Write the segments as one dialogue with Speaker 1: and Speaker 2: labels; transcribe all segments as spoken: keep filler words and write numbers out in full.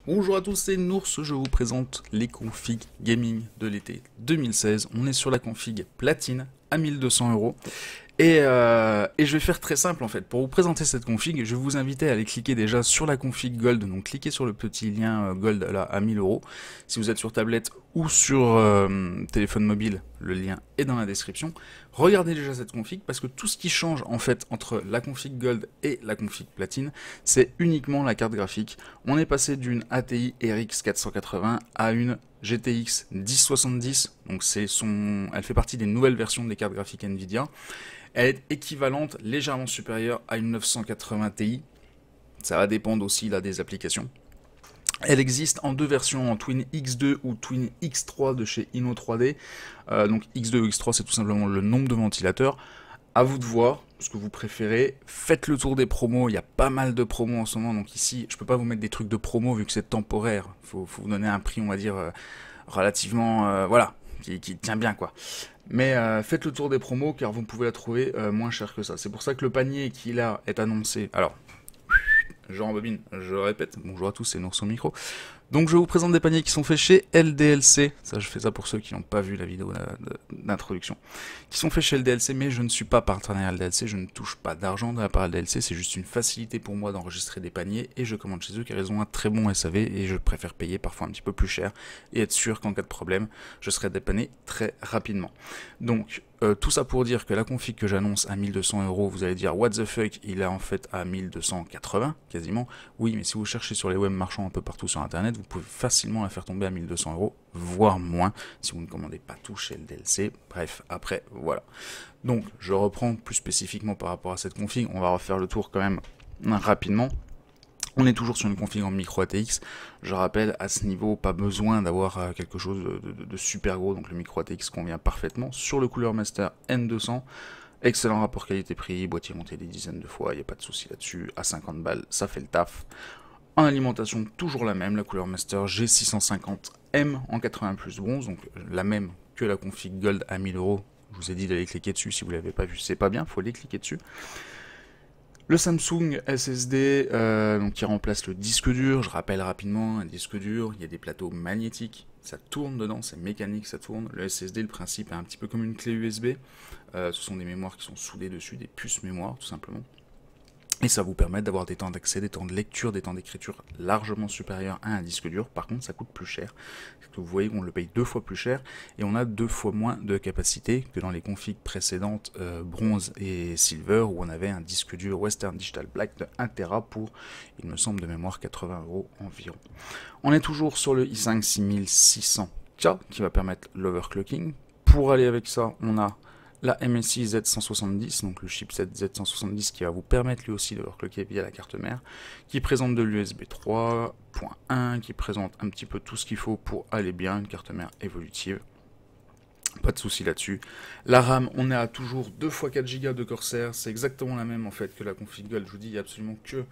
Speaker 1: Bonjour à tous, c'est Nours, je vous présente les configs gaming de l'été deux mille seize. On est sur la config platine à mille deux cents euros. Et, euh, et je vais faire très simple en fait. Pour vous présenter cette config, je vais vous inviter à aller cliquer déjà sur la config Gold. Donc cliquez sur le petit lien euh, Gold là à mille euros. Si vous êtes sur tablette ou sur euh, téléphone mobile, le lien est dans la description. Regardez déjà cette config parce que tout ce qui change en fait entre la config Gold et la config platine, c'est uniquement la carte graphique. On est passé d'une A T I R X quatre cent quatre-vingts à une G T X dix soixante-dix. Donc c'est son, elle fait partie des nouvelles versions des cartes graphiques Nvidia. Elle est équivalente, légèrement supérieure à une neuf cent quatre-vingts Ti. Ça va dépendre aussi là des applications. Elle existe en deux versions, en Twin X deux ou Twin X trois de chez Inno trois D. Euh, donc X deux ou X trois, c'est tout simplement le nombre de ventilateurs. À vous de voir ce que vous préférez. Faites le tour des promos. Il y a pas mal de promos en ce moment. Donc ici, je peux pas vous mettre des trucs de promo vu que c'est temporaire. Il faut, faut vous donner un prix, on va dire, euh, relativement... Euh, voilà, qui, qui tient bien, quoi. Mais euh, faites le tour des promos car vous pouvez la trouver euh, moins cher que ça. C'est pour ça que le panier qui là est annoncé. Alors, je rembobine, je répète. Bonjour à tous, c'est Nours au micro. Donc je vous présente des paniers qui sont faits chez L D L C, ça je fais ça pour ceux qui n'ont pas vu la vidéo d'introduction, qui sont faits chez L D L C, mais je ne suis pas partenaire L D L C, je ne touche pas d'argent de la part L D L C, c'est juste une facilité pour moi d'enregistrer des paniers, et je commande chez eux car ils ont un très bon S A V, et je préfère payer parfois un petit peu plus cher, et être sûr qu'en cas de problème, je serai dépanné très rapidement. Donc, euh, tout ça pour dire que la config que j'annonce à mille deux cents euros, vous allez dire what the fuck, il est en fait à mille deux cent quatre-vingts quasiment. Oui, mais si vous cherchez sur les web marchands un peu partout sur internet, vous pouvez facilement la faire tomber à mille deux cents euros, voire moins, si vous ne commandez pas tout chez L D L C. Bref, après, voilà. Donc, je reprends plus spécifiquement par rapport à cette config, on va refaire le tour quand même rapidement. On est toujours sur une config en micro A T X. Je rappelle, à ce niveau, pas besoin d'avoir quelque chose de, de, de super gros, donc le micro A T X convient parfaitement. Sur le Cooler Master N deux cents, excellent rapport qualité-prix, boîtier monté des dizaines de fois, il n'y a pas de souci là-dessus. À cinquante balles, ça fait le taf. En alimentation, toujours la même, la Cooler Master G six cent cinquante M en quatre-vingts plus bronze, donc la même que la config Gold à mille euros. Je vous ai dit d'aller cliquer dessus, si vous ne l'avez pas vu, c'est pas bien, il faut aller cliquer dessus. Le Samsung S S D euh, donc qui remplace le disque dur, je rappelle rapidement, un disque dur, il y a des plateaux magnétiques, ça tourne dedans, c'est mécanique, ça tourne. Le S S D, le principe est un petit peu comme une clé U S B, euh, ce sont des mémoires qui sont soudées dessus, des puces mémoire tout simplement. Et ça vous permet d'avoir des temps d'accès, des temps de lecture, des temps d'écriture largement supérieurs à un disque dur. Par contre, ça coûte plus cher. Vous voyez qu'on le paye deux fois plus cher et on a deux fois moins de capacité que dans les configs précédentes euh, bronze et silver où on avait un disque dur Western Digital Black de un téra pour, il me semble de mémoire, quatre-vingts euros environ. On est toujours sur le i cinq six cents K qui va permettre l'overclocking. Pour aller avec ça, on a la M S I Z cent soixante-dix, donc le chipset Z cent soixante-dix qui va vous permettre lui aussi d'overclocker via la carte mère, qui présente de l'U S B trois point un, qui présente un petit peu tout ce qu'il faut pour aller bien, une carte mère évolutive. Pas de souci là-dessus. La RAM, on est à toujours deux fois quatre giga de Corsair, c'est exactement la même en fait que la config Gold. Je vous dis, il n'y a absolument que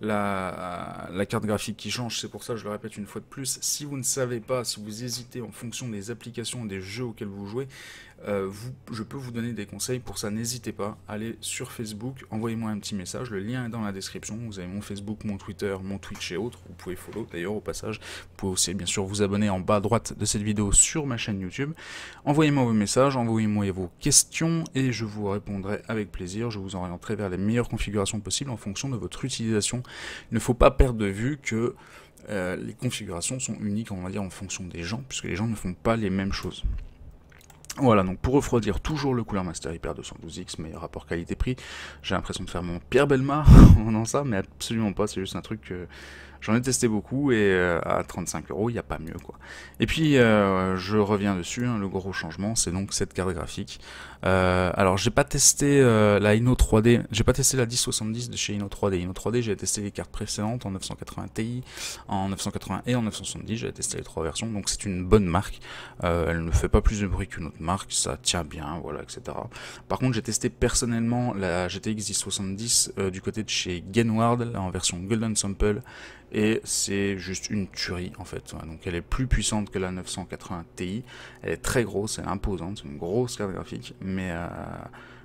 Speaker 1: la, la carte graphique qui change, c'est pour ça que je le répète une fois de plus. Si vous ne savez pas, si vous hésitez en fonction des applications, des jeux auxquels vous jouez, euh, vous, je peux vous donner des conseils pour ça, n'hésitez pas. Allez sur Facebook, envoyez-moi un petit message, le lien est dans la description. Vous avez mon Facebook, mon Twitter, mon Twitch et autres. Vous pouvez follow d'ailleurs au passage. Vous pouvez aussi bien sûr vous abonner en bas à droite de cette vidéo sur ma chaîne YouTube. Envoyez-moi vos messages, envoyez-moi vos questions et je vous répondrai avec plaisir. Je vous orienterai vers les meilleures configurations possibles en fonction de votre utilisation. Il ne faut pas perdre de vue que euh, les configurations sont uniques, on va dire, en fonction des gens, puisque les gens ne font pas les mêmes choses. Voilà, donc pour refroidir, toujours le Cooler Master Hyper deux cent douze X, meilleur rapport qualité-prix. J'ai l'impression de faire mon Pierre Bellemare en faisant ça, mais absolument pas, c'est juste un truc que j'en ai testé beaucoup, et euh, à trente-cinq euros, il n'y a pas mieux, quoi. Et puis, euh, je reviens dessus, hein, le gros changement, c'est donc cette carte graphique. Euh, alors, j'ai pas testé euh, la Inno trois D, j'ai pas testé la dix soixante-dix de chez Inno trois D. Inno trois D, j'ai testé les cartes précédentes en neuf cent quatre-vingts Ti, en neuf cent quatre-vingts et en neuf cent soixante-dix, j'ai testé les trois versions, donc c'est une bonne marque. Euh, elle ne fait pas plus de bruit qu'une autre marque, ça tient bien, voilà, et cetera. Par contre, j'ai testé personnellement la G T X dix soixante-dix euh, du côté de chez Gainward, en version Golden Sample, et c'est juste une tuerie en fait. Donc elle est plus puissante que la neuf cent quatre-vingts Ti, elle est très grosse, elle est imposante, c'est une grosse carte graphique, mais euh,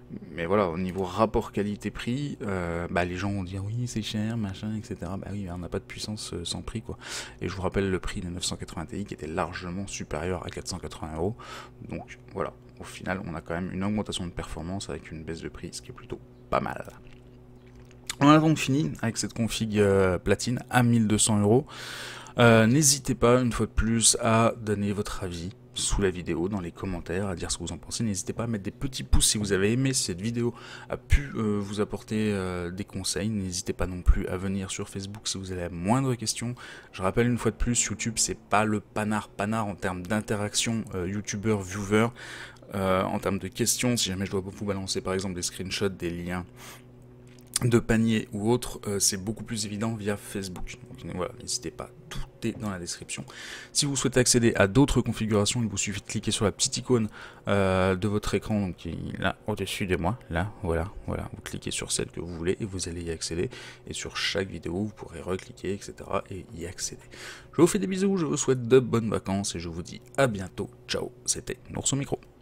Speaker 1: Mais voilà, au niveau rapport qualité-prix, euh, bah, les gens vont dire oui c'est cher, machin, et cetera. Bah oui, on n'a pas de puissance euh, sans prix quoi. Et je vous rappelle le prix de neuf cent quatre-vingts Ti qui était largement supérieur à quatre cent quatre-vingts euros. Donc voilà, au final on a quand même une augmentation de performance avec une baisse de prix, ce qui est plutôt pas mal. On a donc fini avec cette config euh, platine à mille deux cents euros. Euh, N'hésitez pas, une fois de plus, à donner votre avis sous la vidéo, dans les commentaires, à dire ce que vous en pensez. N'hésitez pas à mettre des petits pouces si vous avez aimé, si cette vidéo a pu euh, vous apporter euh, des conseils. N'hésitez pas non plus à venir sur Facebook si vous avez la moindre question. Je rappelle une fois de plus, YouTube, c'est pas le panard panard en termes d'interaction euh, youtubeur-viewer. Euh, en termes de questions, si jamais je dois vous balancer par exemple des screenshots, des liens de panier ou autre, euh, c'est beaucoup plus évident via Facebook. Donc voilà, n'hésitez pas, tout est dans la description. Si vous souhaitez accéder à d'autres configurations, il vous suffit de cliquer sur la petite icône euh, de votre écran, donc qui est là au-dessus de moi, là, voilà, voilà, vous cliquez sur celle que vous voulez et vous allez y accéder. Et sur chaque vidéo, vous pourrez recliquer, et cetera et y accéder. Je vous fais des bisous, je vous souhaite de bonnes vacances et je vous dis à bientôt. Ciao, c'était Nours au micro.